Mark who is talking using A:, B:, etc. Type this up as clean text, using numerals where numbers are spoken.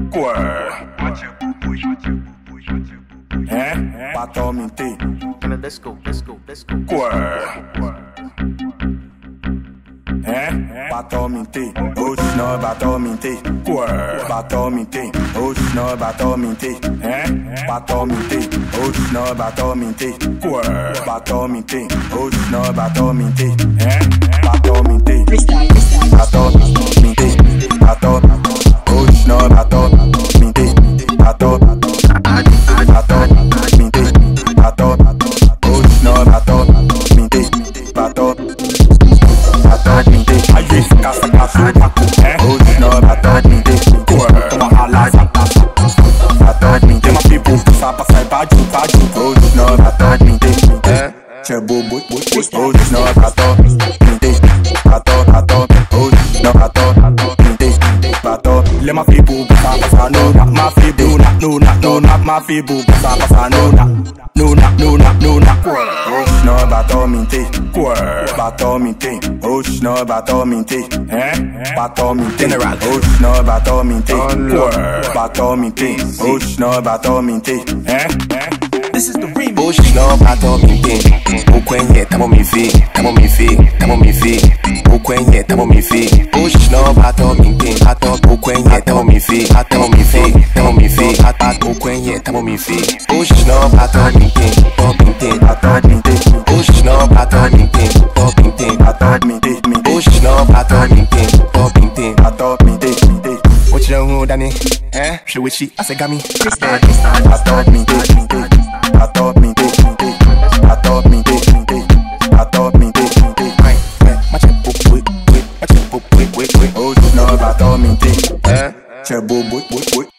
A: Pas tormenté.
B: Let's go, let's go, let's go.
A: Pas tormenté. Oh, non, pas tormenté. Pas tormenté. Oh, non, pas tormenté. Pas tormenté. Oh, non, pas tormenté. Pas tormenté. Oh, non, pas tormenté. Pas tormenté. Pas tormenté. Pas tormenté. Oh, non, pas tormenté. Pas tormenté. Pas tormenté. Pas tormenté. Oh, non, pas tormenté. Pas tormenté. Aye, casa, casa, oh, no, I thought me did. Come on, I thought me did. My people, sapa, baju, oh, no, I thought me did. Chebo, oh, no, I thought me did. I thought, oh, no, I thought me did. Let my people, sapa, no, not my people, not my people, sapa, no, not. Oh, no, I thought me did. Batomité, oh no, batomité, batomité,
C: General,
A: oh no, batomité, batomité, oh no, batomité,
B: This is the remix.
C: Push no batomité, ukwenye tamo mi fi, tamo mi fi, tamo mi fi, ukwenye tamo mi fi. Push no batomité, ukwenye tamo mi fi, tamo mi fi, tamo mi fi, ukwenye tamo mi fi. Push no batomité, push no batomité. Push no what you know who done it? She with she, I say got me.
A: I thought me did. Oh no, batomité, chebo,